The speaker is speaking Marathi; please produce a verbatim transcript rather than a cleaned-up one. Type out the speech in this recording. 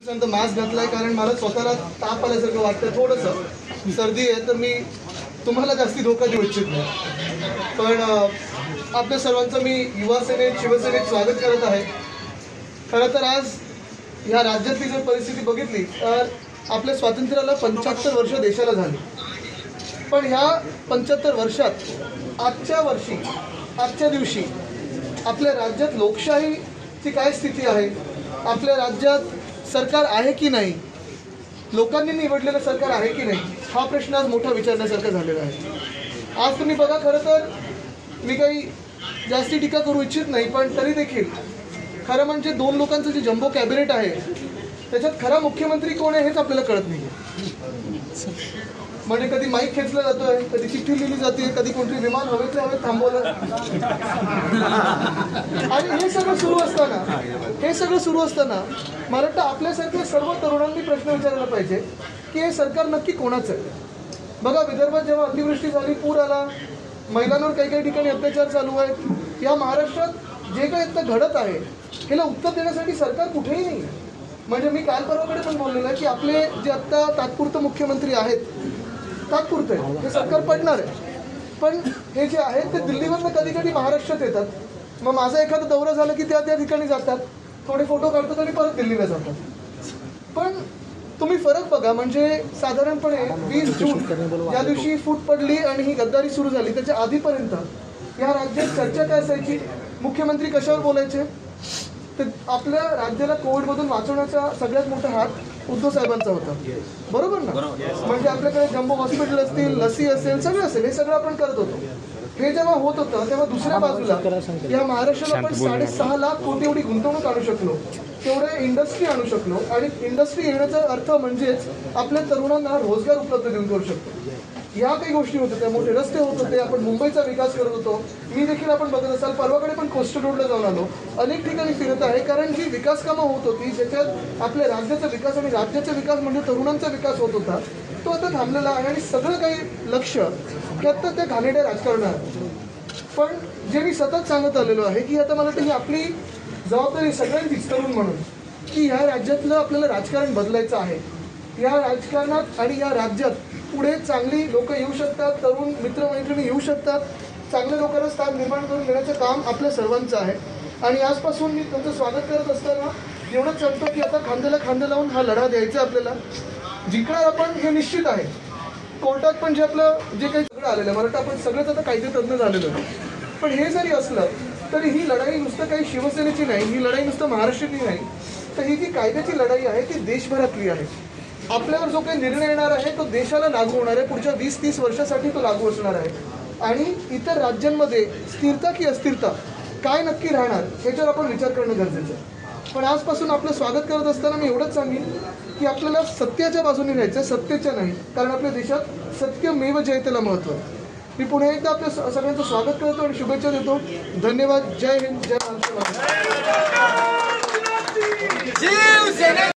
मास्क घातलाय कारण मला स्वतःला ताप आल्यासारखं वाटतं, थोडंसं सर्दी आहे, तर मी तुम्हाला जास्ती धोका देऊ इच्छित नाही. पण आपल्या सर्वांचं मी युवा सेनेत शिवसेनेत स्वागत करत आहे. खरं तर आज ह्या राज्यातली जर परिस्थिती बघितली तर आपल्या स्वातंत्र्याला पंच्याहत्तर वर्ष देशाला झाली. पण ह्या पंच्याहत्तर वर्षात आजच्या वर्षी आजच्या दिवशी आपल्या राज्यात लोकशाहीची काय स्थिती आहे, आपल्या राज्यात सरकार आहे की नाही, लोकांनी निवडलेलं सरकार आहे की नाही, हा प्रश्न आज मोठा विचारण्यासारखा झालेला आहे. आज तुम्ही बघा, खरं तर मी काही जास्ती टीका करू इच्छित नाही, पण तरी देखील खरं म्हणजे दोन लोकांचं जे जम्बो कॅबिनेट आहे त्याच्यात खरा मुख्यमंत्री कोण आहे हेच आपल्याला कळत नाही. म्हणजे कधी माईक खेचला जातोय, कधी चिठ्ठी लिहिली जाते, कधी कोणतरी विमान हवेतल्या हवेत थांबवलं. आणि हे सगळं सुरू असताना हे सगळं सुरू असताना मला वाटतं आपल्यासारख्या सर्व तरुणांनी प्रश्न विचारायला पाहिजे की हे सरकार नक्की कोणाचं आहे. बघा, विदर्भात जेव्हा अतिवृष्टी झाली, पूर आला, महिलांवर काही काही ठिकाणी अत्याचार चालू आहेत, या महाराष्ट्रात जे काही आता घडत आहे ह्याला उत्तर देण्यासाठी सरकार कुठेही नाही. म्हणजे मी काल परवाकडे पण बोललेलं आहे की आपले जे आत्ता तात्पुरतं मुख्यमंत्री आहेत, तात्पुरते हे सरकार पडणार आहे, पण हे जे आहेत ते दिल्लीवरनं कधी कधी महाराष्ट्रात येतात. मग माझा एखादा दौरा झाला की त्या त्या ठिकाणी जातात, थोडे फोटो काढतात आणि परत दिल्लीला जातात. पण तुम्ही फरक बघा, म्हणजे साधारणपणे वीस जून या दिवशी फूट पडली आणि ही गद्दारी सुरू झाली, त्याच्या आधीपर्यंत या राज्यात चर्चा काय असायची, मुख्यमंत्री कशावर बोलायचे, तर आपल्या राज्याला कोविडमधून वाचवण्याचा सगळ्यात मोठा हात उद्धव साहेबांचा होता, बरोबर ना. म्हणजे आपल्याकडे जम्बो हॉस्पिटल असतील, लसी असेल, सगळं असेल, हे सगळं आपण करत होतो. हे जेव्हा होत होतं तेव्हा दुसऱ्या बाजूला या महाराष्ट्राला आपण साडेसहा लाख कोटी एवढी गुंतवणूक आणू शकलो, तेवढे इंडस्ट्री आणू शकलो. आणि इंडस्ट्री येण्याचा अर्थ म्हणजेच आपल्या तरुणांना रोजगार उपलब्ध देऊन करू शकतो. या काही गोष्टी होत होत्या, मोठे रस्ते होत होते, आपण मुंबईचा विकास करत होतो. मी देखील आपण बघत असाल परवाकडे पण कोस्टल रोडला जाऊन आलो, अनेक ठिकाणी फिरत आहे, कारण जी विकास कामं होत होती ज्याच्यात आपल्या राज्याचा विकास आणि राज्याचा विकास म्हणजे तरुणांचा विकास होत होता, तो आता थांबलेला आहे. आणि सगळं काही लक्ष हे आता त्या घाणेरड्या राजकारणात. पण जे मी सतत सांगत आलेलो आहे की आता मला वाटतं ही आपली जबाबदारी सगळ्यांचीच तरुण म्हणून की ह्या राज्यातलं आपल्याला राजकारण बदलायचं आहे. या राजकारणात आणि या राज्यात पुढे चांगली लोक येऊ शकतात, तरुण मित्रमैत्रिणी येऊ शकतात, चांगल्या लोकांना स्थान निर्माण करून देण्याचं काम आपल्या सर्वांचं आहे. आणि आजपासून मी त्यांचं स्वागत करत असताना एवढंच सांगतो की आता खांद्याला खांदा लावून हा लढा द्यायचा आपल्याला. जिंकणार आपण हे निश्चित आहे. कोर्टात पण जे आपलं जे काही सगळं आलेलं आहे, मला वाटतं आपण सगळंच आता कायदे तज्ञ झालेलो आहे. पण हे जरी असलं तरी ही लढाई नुसतं काही शिवसेनेची नाही, ही लढाई नुसतं महाराष्ट्रातली नाही, तर ही जी कायद्याची लढाई आहे ती देशभरातली आहे. आपल्यावर जो काही निर्णय येणार आहे तो देशाला लागू होणार आहे, पुढच्या वीस तीस वर्षासाठी तो लागू असणार आहे. आणि इतर राज्यांमध्ये स्थिरता की अस्थिरता काय नक्की राहणार ह्याच्यावर आपण विचार करणं गरजेचं आहे. पण आजपासून आपलं स्वागत करत असताना मी एवढंच सांगेन की आपल्याला सत्याच्या बाजूने राहायचं, सत्तेच्या नाही, कारण आपल्या देशात सत्यमेव जयतेला महत्त्व आहे. मी पुन्हा एकदा आपल्या सगळ्यांचं स्वागत करतो आणि शुभेच्छा देतो. धन्यवाद. जय हिंद, जय महाराष्ट्र.